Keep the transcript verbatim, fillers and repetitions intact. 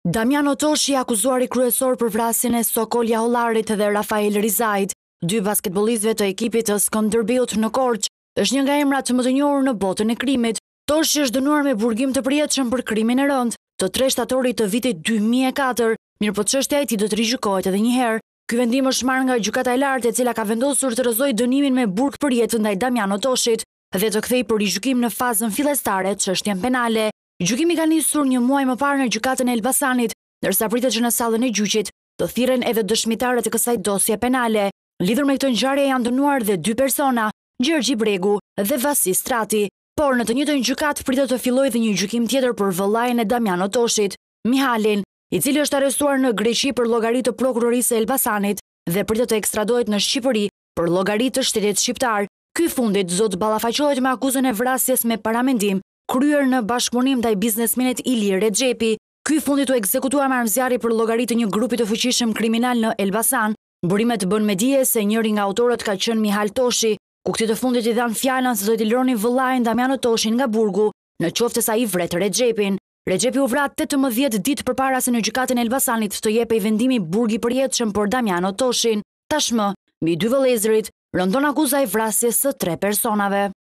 Damiano Toshi, akuzuari kryesor për vrasjen e Sokol Jahollarit dhe Rafael Rizait, dy basketbollistëve të ekipit të Skënderbeut në Korçë, është një nga emrat më të njohur në botën e krimit. Toshi është dënuar me burgim të përjetshëm për krimin e rënd të tre shtatorit të vitit dy mijë e katër, mirëpo çështja e tij do të rigjykohet edhe një herë. Ky vendim është marrë nga gjykata e lartë, e cila ka vendosur të rrëzojë dënimin me burg përjetë ndaj Damiano Toshit dhe të kthejë për rigjykim në fazën fillestare çështjen penale. Gjykimi ka nisur një muaj më parë në gjykatën e Elbasanit, ndërsa pritet që në sallën e gjyqit të thirren edhe dëshmitarët e kësaj dosje penale. Lidhur me këtë ngjarje janë dënuar dhe dy persona, Gjergji Bregu dhe Vasi Strati, por në të njëjtën gjykatë pritet të fillojë dhe një gjykim tjetër për vëllain e Damiano Toshit, Mihalin, i cili është arrestuar në Greqi për llogari të prokurorisë së Elbasanit dhe pritet të ekstradohet në Shqipëri për llogari të shtetit shqiptar. Ky fundit do të ballafaqohet me akuzën e vrasjes me paramendim kryer në bashkëpunim ndaj biznesmenit Ilir Rexhepi. Ky fundit u ekzekutua me armëzjarri për llogari të një grupi të fuqishëm kriminal në Elbasan. Burimet bën me dije se njëri nga autorët ka qenë Mihal Toshi, ku këtij të fundit i dhanë fjalën se do t'i lironin vëllain Damiano Toshin nga burgu, në qoftë se ai vret Rexhepin. Rexhepi u vrat tetëmbëdhjetë ditë përpara se në gjykatën e Elbasanit të jepej vendimi burgi përjetshëm për Damiano Toshin. Tashmë, mbi dy vëllezërit rëndon akuza e vrasjes së tre personave.